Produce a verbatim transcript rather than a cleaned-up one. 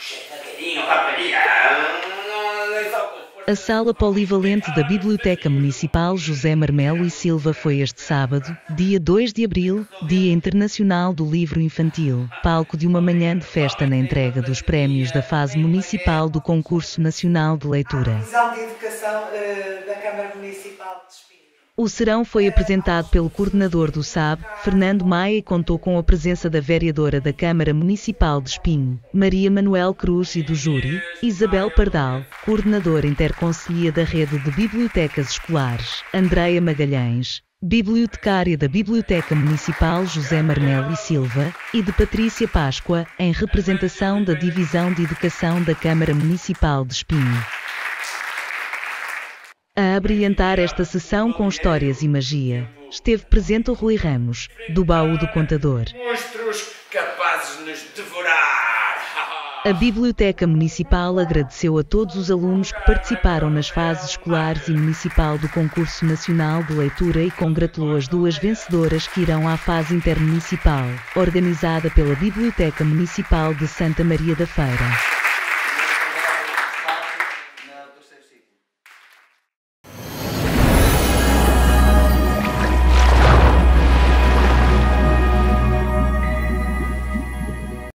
A sala polivalente da Biblioteca Municipal José Marmelo e Silva foi este sábado, dia dois de abril, Dia Internacional do Livro Infantil, palco de uma manhã de festa na entrega dos prémios da fase municipal do Concurso Nacional de Leitura. de Educação uh, da Câmara Municipal de Espinho. O serão foi apresentado pelo coordenador do S A B, Fernando Maia, e contou com a presença da vereadora da Câmara Municipal de Espinho, Maria Manuel Cruz, e do júri, Isabel Pardal, coordenadora interconselhia da Rede de Bibliotecas Escolares, Andreia Magalhães, bibliotecária da Biblioteca Municipal José Marmelo e Silva, e de Patrícia Páscoa, em representação da Divisão de Educação da Câmara Municipal de Espinho. A abrilhantar esta sessão com histórias e magia, esteve presente o Rui Ramos, do Baú do Contador. Monstros capazes de nos devorar! A Biblioteca Municipal agradeceu a todos os alunos que participaram nas fases escolares e municipal do Concurso Nacional de Leitura e congratulou as duas vencedoras que irão à fase intermunicipal, organizada pela Biblioteca Municipal de Santa Maria da Feira.